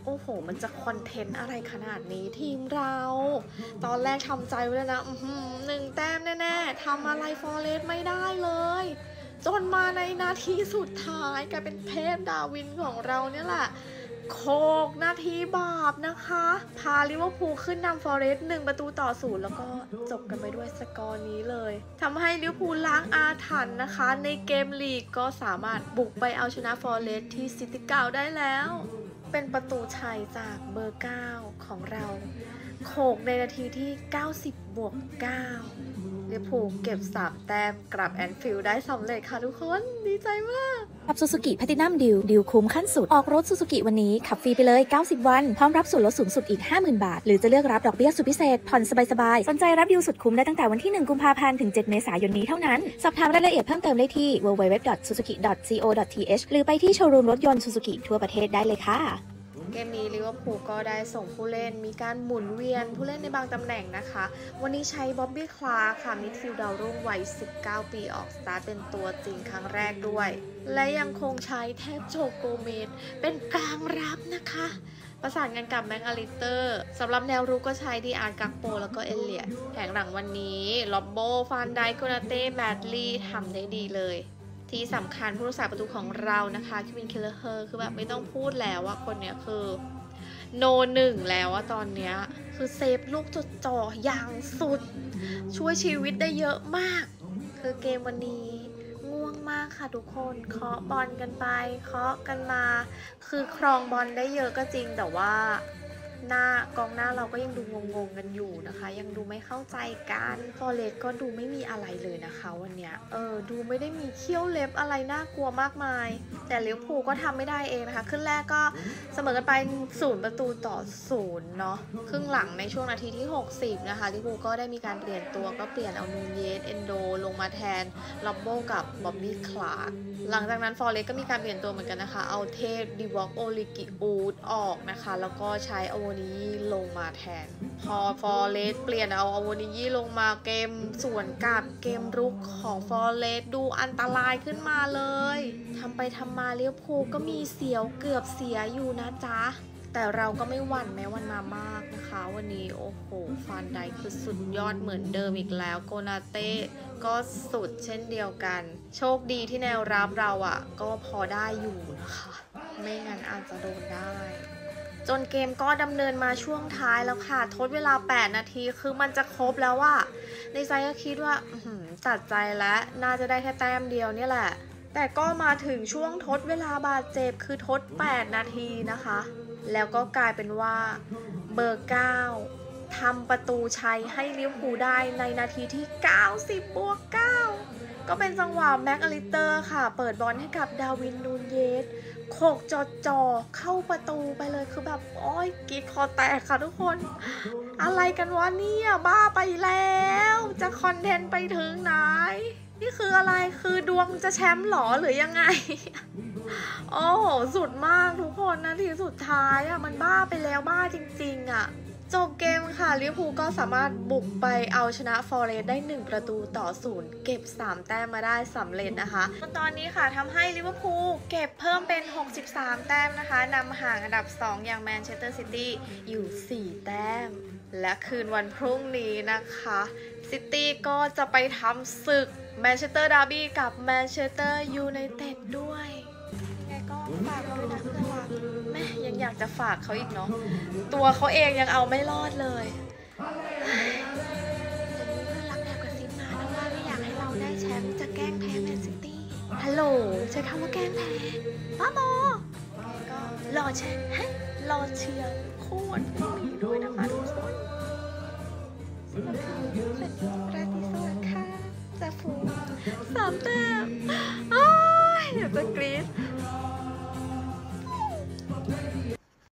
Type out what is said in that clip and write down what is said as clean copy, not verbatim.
โอ้โหมันจะคอนเทนต์อะไรขนาดนี้ทีมเราตอนแรกทำใจไว้แล้วนะ1 แต้มแน่ๆทำอะไรฟอเรสต์ไม่ได้เลยจนมาในนาทีสุดท้ายกลายเป็นเทพดาวินของเราเนี่ยแหละโคกนาทีบาปนะคะพาลิเวอร์พูลขึ้นนำฟอเรสต์1-0แล้วก็จบกันไปด้วยสกอร์นี้เลยทำให้ลิเวอร์พูลล้างอาถรรพ์นะคะในเกมลีกก็สามารถบุกไปเอาชนะฟอเรสต์ที่ซิตี้9ได้แล้วเป็นประตูชัยจากเบอร์ 9 ของเราโขกในนาทีที่ 90+9 ลิเวอร์พูลเก็บ3 แต้มกลับแอนฟิลด์ได้สำเร็จค่ะทุกคนดีใจมากกับ Suzuki Platinum Dealคุ้มขั้นสุดออกรถ Suzuki วันนี้ขับฟรีไปเลย90 วันพร้อมรับส่วนลดสูงสุดอีก 50,000 บาทหรือจะเลือกรับดอกเบี้ยสุดพิเศษผ่อนสบายๆสนใจรับดีลสุดคุ้มได้ตั้งแต่วันที่1 กุมภาพันธ์ถึง 7 เมษายนนี้เท่านั้นสอบถามรายละเอียดเพิ่มเติมได้ที่ www.suzuki.co.th หรือไปที่โชว์รูมรถยนต์ Suzuki ทั่วประเทศได้เลยค่ะเกมนี้ลิเวอร์พูลก็ได้ส่งผู้เล่นมีการหมุนเวียนผู้เล่นในบางตำแหน่งนะคะวันนี้ใช้บ๊อบบี้คลาร์กค่ะมิดฟิลด์ดาวรุ่งวัย19 ปีออกสตาร์ทเป็นตัวจริงครั้งแรกด้วยและยังคงใช้เทพโจโกเมสเป็นกลางรับนะคะประสานกันกับแม็กอลิสเตอร์สำหรับแนวรุกก็ใช้ดีอาร์กักโปแล้วก็เอเลียดแผงหลังวันนี้ล็อบโบฟานไดโกนาเต้แบดลีย์ทำได้ดีเลยที่สำคัญผู้รักษาประตูของเรานะคะคิวินเคลเลอร์คือแบบไม่ต้องพูดแล้วว่าคนเนี้ยคือโน1แล้วว่าตอนเนี้ยคือเซฟลูกจดจ่ออย่างสุดช่วยชีวิตได้เยอะมากคือเกมวันนี้ง่วงมากค่ะทุกคนเคาะบอลกันไปเคาะกันมาคือครองบอลได้เยอะก็จริงแต่ว่ากองหน้าเราก็ยังดูงงๆกันอยู่นะคะยังดูไม่เข้าใจกันฟอเรสต์ก็ดูไม่มีอะไรเลยนะคะวันเนี้ยดูไม่ได้มีเขี้ยวเล็บอะไรน่ากลัวมากมายแต่ลิเวอร์พูลก็ทำไม่ได้เองนะคะครึ่งแรกก็เสมอกันไป0-0เนาะครึ่งหลังในช่วงนาทีที่60นะคะลิเวอร์พูลก็ได้มีการเปลี่ยนตัวก็เปลี่ยนเอานูนเยสเอนโดลงมาแทนล็อบโบกับบ๊อบบี้คลาร์กหลังจากนั้นฟอเรสต์ก็มีการเปลี่ยนตัวเหมือนกันนะคะเอาเทพดิวอกโอลิกิอูดออกนะคะแล้วก็ใช้อโวนิยี่ลงมาแทนพอฟอเรสต์เปลี่ยนเอาอโวนิยี่ลงมาเกมสวนกับเกมรุกของฟอเรสต์ดูอันตรายขึ้นมาเลยทำไปทำมาลิเวอร์พูลก็มีเสียวเกือบเสียอยู่นะจ๊ะแต่เราก็ไม่หวั่นแม้วันมามากนะคะวันนี้โอ้โหฟานไดคือสุดยอดเหมือนเดิมอีกแล้วโกนาเต้ก็สุดเช่นเดียวกันโชคดีที่แนวรับเราก็พอได้อยู่นะคะไม่งั้นอาจจะโดนได้จนเกมก็ดำเนินมาช่วงท้ายแล้วค่ะทดเวลา8 นาทีคือมันจะครบแล้วในใจก็คิดว่าตัดใจแล้วน่าจะได้แค่แต้มเดียวนี่แหละแต่ก็มาถึงช่วงทดเวลาบาดเจ็บคือทด8 นาทีนะคะแล้วก็กลายเป็นว่าเบอร์ 9ทำประตูชัยให้ลิเวอร์พูลได้ในนาทีที่90+9ก็เป็นจังหวะแม็กอลิสเตอร์ค่ะเปิดบอลให้กับดาวินนูนเยสโขกจ่อเข้าประตูไปเลยคือแบบโอ้ยกรีดคอแตกค่ะทุกคนอะไรกันวะเนี่ยบ้าไปแล้วจะคอนเทนต์ไปถึงไหนนี่คืออะไรคือดวงจะแชมป์หรอหรือยังไงโอ้โหสุดมากทุกคนนาทีสุดท้ายมันบ้าไปแล้วบ้าจริงๆจบเกมค่ะลิเวอร์พูลก็สามารถบุกไปเอาชนะฟอเรสต์ได้1-0เก็บ3 แต้มมาได้สำเร็จนะคะตอนนี้ค่ะทำให้ลิเวอร์พูลเก็บเพิ่มเป็น63 แต้มนะคะนำห่างอันดับ2อย่างแมนเชสเตอร์ซิตี้อยู่4 แต้มและคืนวันพรุ่งนี้นะคะซิตี้ก็จะไปทำศึกแมนเชสเตอร์ดาร์บี้กับแมนเชสเตอร์ยูไนเต็ดด้วยไงก็ฝากด้วยนะเพื่อนรักแม่ยังอยากจะฝากเขาอีกเนาะตัวเขาเองยังเอาไม่รอดเลยเพื่อนรักแอบกระซิบมานะว่าไม่อยากให้เราได้แชมป์จะแกล้งแพ้แมนซิตี้ฮัลโหลใช้คำว่าแกล้งแพ้ป้าโมก็รอเชียร์โคตรมีด้วยนะคะทุกคนเป็นราตรีสวัสดิ์ค่ะจะฟู3 แต้มอยากจะกรี๊ด